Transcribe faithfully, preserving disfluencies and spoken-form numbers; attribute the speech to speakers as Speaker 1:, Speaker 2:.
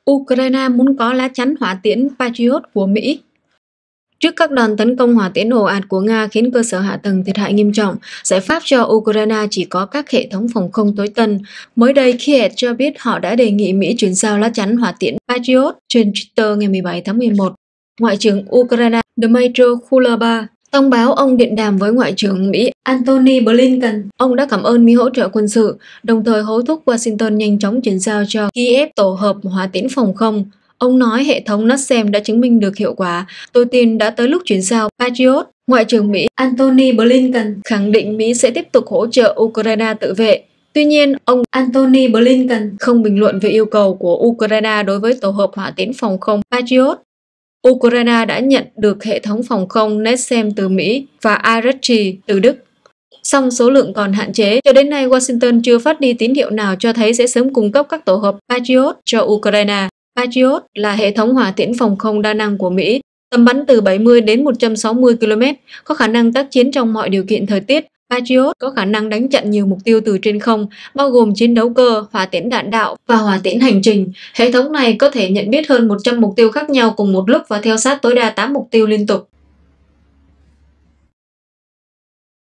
Speaker 1: Ukraine muốn có lá chắn hỏa tiễn Patriot của Mỹ. Trước các đòn tấn công hỏa tiễn ồ ạt của Nga khiến cơ sở hạ tầng thiệt hại nghiêm trọng, giải pháp cho Ukraine chỉ có các hệ thống phòng không tối tân. Mới đây, Kiev cho biết họ đã đề nghị Mỹ chuyển giao lá chắn hỏa tiễn Patriot trên Twitter ngày mười bảy tháng mười một. Ngoại trưởng Ukraine Dmytro Kuleba thông báo ông điện đàm với Ngoại trưởng Mỹ Antony Blinken. Ông đã cảm ơn Mỹ hỗ trợ quân sự, đồng thời hối thúc Washington nhanh chóng chuyển giao cho Kiev tổ hợp hỏa tiễn phòng không. Ông nói hệ thống NASAMS đã chứng minh được hiệu quả. Tôi tin đã tới lúc chuyển giao Patriot. Ngoại trưởng Mỹ Antony Blinken khẳng định Mỹ sẽ tiếp tục hỗ trợ Ukraine tự vệ. Tuy nhiên, ông Antony Blinken không bình luận về yêu cầu của Ukraine đối với tổ hợp hỏa tiễn phòng không Patriot. Ukraine đã nhận được hệ thống phòng không NASAMS từ Mỹ và Irecki từ Đức. Song số lượng còn hạn chế, cho đến nay Washington chưa phát đi tín hiệu nào cho thấy sẽ sớm cung cấp các tổ hợp Patriot cho Ukraine. Patriot là hệ thống hỏa tiễn phòng không đa năng của Mỹ, tầm bắn từ bảy mươi đến một trăm sáu mươi ki lô mét, có khả năng tác chiến trong mọi điều kiện thời tiết. Patriot có khả năng đánh chặn nhiều mục tiêu từ trên không, bao gồm chiến đấu cơ, hỏa tiễn đạn đạo và hỏa tiễn hành trình. Hệ thống này có thể nhận biết hơn một trăm mục tiêu khác nhau cùng một lúc và theo sát tối đa tám mục tiêu liên tục.